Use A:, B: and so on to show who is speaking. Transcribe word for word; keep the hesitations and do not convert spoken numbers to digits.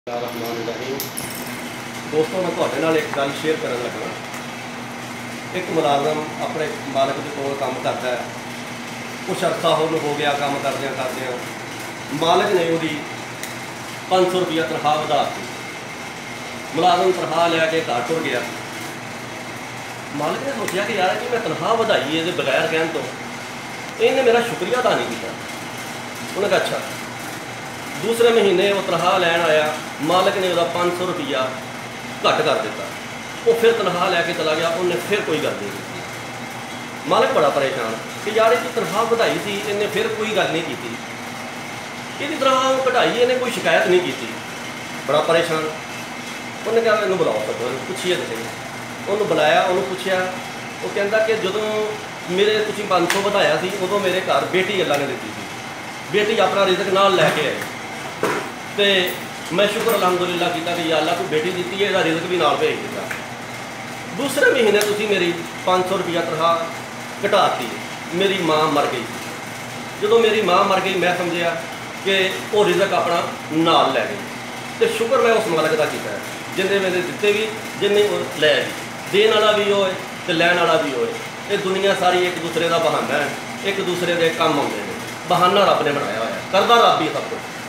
A: रहमान दोस्तों, मैं तुहाडे नाल एक गल शेयर करन लगा। एक मुलाजम अपने मालक के कोल काम करता है, कुछ अरसा हो हो गया काम करदे करदे मालक ने उसकी पाँच सौ रुपया तनख्वाह वधा दी। मुलाजम तनख्वाह लैके घर तुर गया। मालिक ने सोचा कि यार कि मैं तनख्वाह वधाई है बगैर कहन तो इन्हें मेरा शुक्रिया अदा नहीं किया। उन्हें कहा अच्छा। दूसरे महीने वो तनख्वाह लैन आया, मालिक ने वह पाँच सौ रुपया घट कर दिता। वो फिर तनख्वाह लैके चला गया, उन्हें फिर कोई गल नहीं की। मालिक बड़ा परेशान कि यार इसकी तनख्वाह वधाई थी, इन्हें फिर कोई गल नहीं की। इसकी तनख्वाह घटाई, इन्हें कोई शिकायत नहीं की। बड़ा परेशान। उन्हें कहा इन्हू बुलाओ, सब पूछिए तो सही। उन्होंने बुलाया, उन्होंने पूछा। वो कहता कि जो मेरे तुम पाँच सौ वधाया सी, उदों मेरे घर बेटी अल्लाह ने दी थी। बेटी अपना रिजक नाल लैके आई तो मैं शुक्र अलहमदुलिल्लाह किया कि या अल्लाह को बेटी दी है, इसका रिजक भी नाल भेज दिता। दूसरे महीने तुम मेरी पाँच सौ रुपया तनख्वाह घटाती, मेरी माँ मर गई। जो मेरी माँ मर गई, मैं समझा कि वो रिजक अपना नाल लै गई। तो शुक्र मैं उस मालक का किया जिन्हें मेरे दिते भी, जिन्हें लै भी, देन वाला भी होए तो लैन वाला भी होए। ये दुनिया सारी एक दूसरे का बहाना है, एक दूसरे के काम आते हैं। बहाना रब ने बनाया होया, करदा रब ही सब कुछ।